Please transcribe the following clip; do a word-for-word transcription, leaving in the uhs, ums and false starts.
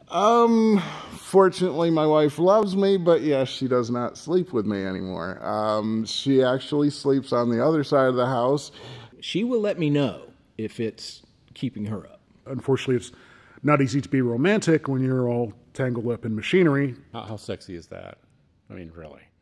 Um, fortunately, my wife loves me, but yes, she does not sleep with me anymore. Um, she actually sleeps on the other side of the house. She will let me know if it's keeping her up. Unfortunately, it's not easy to be romantic when you're all tangled up in machinery. How, how sexy is that? I mean, really.